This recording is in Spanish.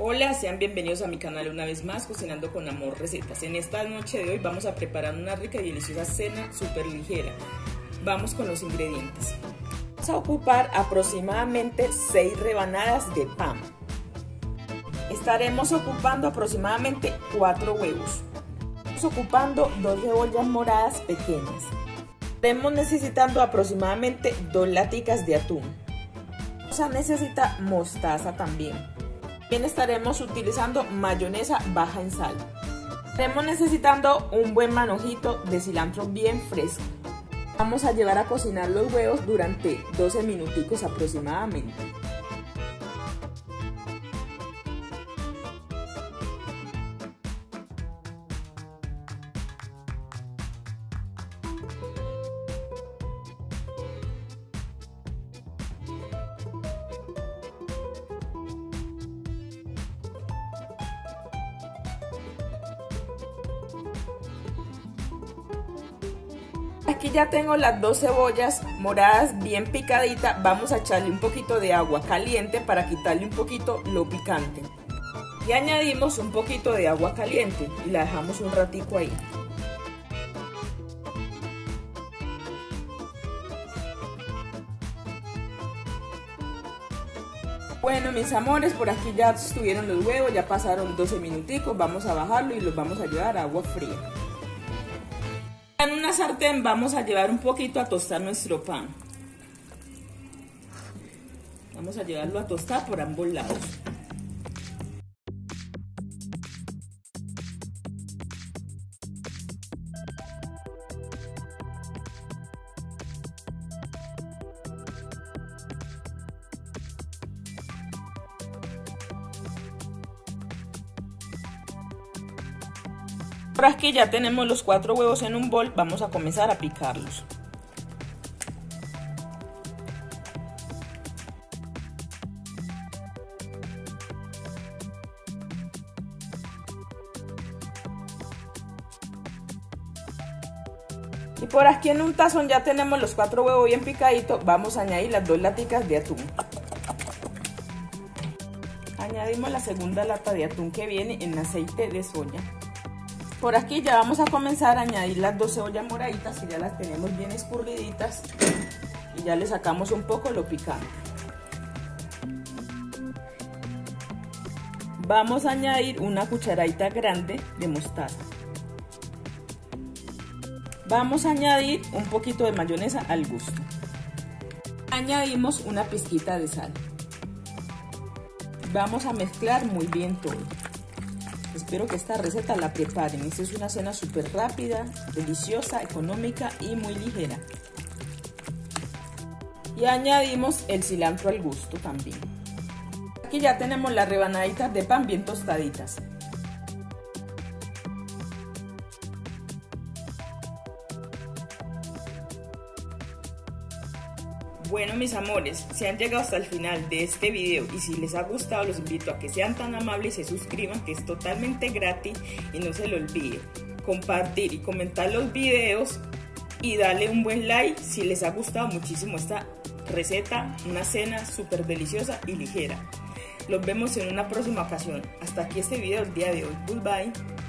Hola, sean bienvenidos a mi canal una vez más, Cocinando con Amor Recetas. En esta noche de hoy vamos a preparar una rica y deliciosa cena súper ligera. Vamos con los ingredientes. Vamos a ocupar aproximadamente 6 rebanadas de pan. Estaremos ocupando aproximadamente 4 huevos. Estamos ocupando 2 cebollas moradas pequeñas. Estaremos necesitando aproximadamente 2 laticas de atún. Vamos a necesitar mostaza también. También estaremos utilizando mayonesa baja en sal. Estaremos necesitando un buen manojito de cilantro bien fresco. Vamos a llevar a cocinar los huevos durante 12 minuticos aproximadamente. Aquí ya tengo las 2 cebollas moradas bien picaditas. Vamos a echarle un poquito de agua caliente para quitarle un poquito lo picante. Y añadimos un poquito de agua caliente y la dejamos un ratico ahí. Bueno, mis amores, por aquí ya estuvieron los huevos, ya pasaron 12 minuticos. Vamos a bajarlo y los vamos a llevar a agua fría. En una sartén vamos a llevar un poquito a tostar nuestro pan. Vamos a llevarlo a tostar por ambos lados. Por aquí ya tenemos los 4 huevos en un bol, vamos a comenzar a picarlos. Y por aquí en un tazón ya tenemos los 4 huevos bien picaditos, vamos a añadir las 2 laticas de atún. Añadimos la segunda lata de atún que viene en aceite de soya. Por aquí ya vamos a comenzar a añadir las 2 cebollas moraditas que ya las tenemos bien escurriditas y ya le sacamos un poco lo picante. Vamos a añadir una cucharadita grande de mostaza. Vamos a añadir un poquito de mayonesa al gusto. Añadimos una pizquita de sal. Vamos a mezclar muy bien todo. Espero que esta receta la preparen. Esta es una cena súper rápida, deliciosa, económica y muy ligera. Y añadimos el cilantro al gusto también. Aquí ya tenemos las rebanaditas de pan bien tostaditas. Bueno, mis amores, si han llegado hasta el final de este video y si les ha gustado, los invito a que sean tan amables y se suscriban, que es totalmente gratis, y no se lo olvide compartir y comentar los videos y darle un buen like si les ha gustado muchísimo esta receta, una cena súper deliciosa y ligera. Los vemos en una próxima ocasión. Hasta aquí este video el día de hoy. Goodbye.